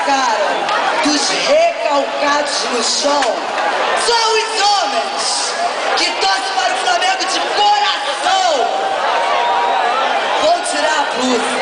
cara dos recalcados no chão são os homens que torcem para o Flamengo de coração. Vou tirar a blusa.